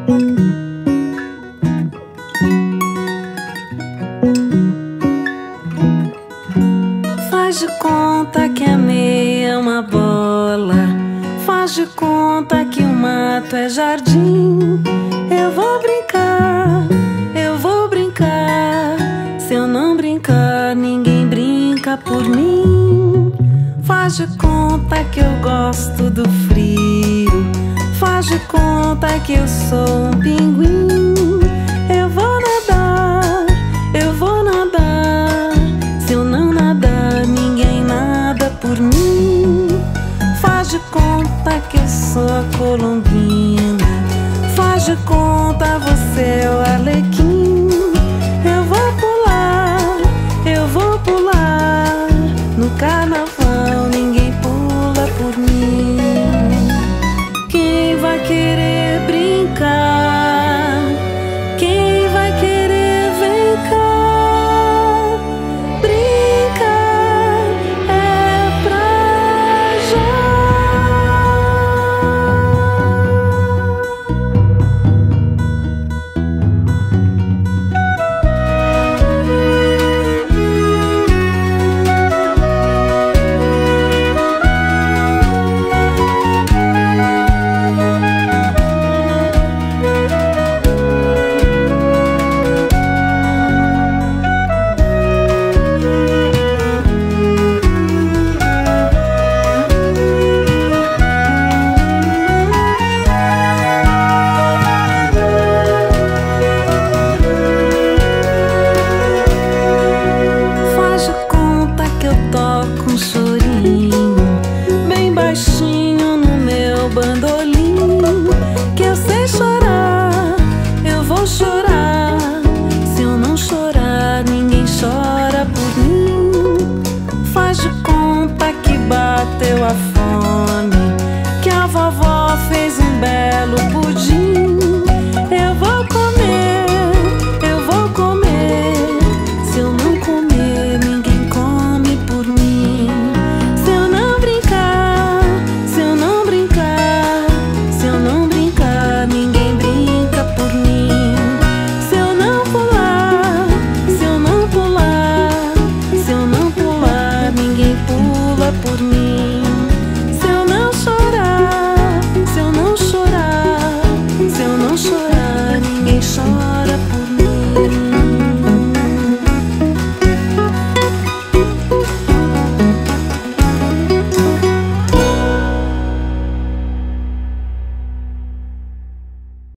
Faz de conta que a meia é uma bola, faz de conta que o mato é jardim. Eu vou brincar, eu vou brincar. Se eu não brincar, ninguém brinca por mim. Faz de conta que eu gosto do frio, faz de conta que eu sou um pinguim. Eu vou nadar, eu vou nadar. Se eu não nadar, ninguém nada por mim. Faz de conta que eu sou a colombina, faz de conta você é o arlequim. Eu vou pular, no carnaval ninguém pula por mim. Quem vai querer brincar? Quem vai querer? Vem cá. Brincar é pra já. Um chorinho bem baixinho no meu bandolim, que eu sei chorar, eu vou chorar. Se eu não chorar, ninguém chora por mim. Faz de conta que bateu a fome, que a vovó fez um belo pudim. Eu vou comer, eu vou comer. Se eu não comer, ninguém come por mim. Por mim, se eu não chorar, se eu não chorar, se eu não chorar.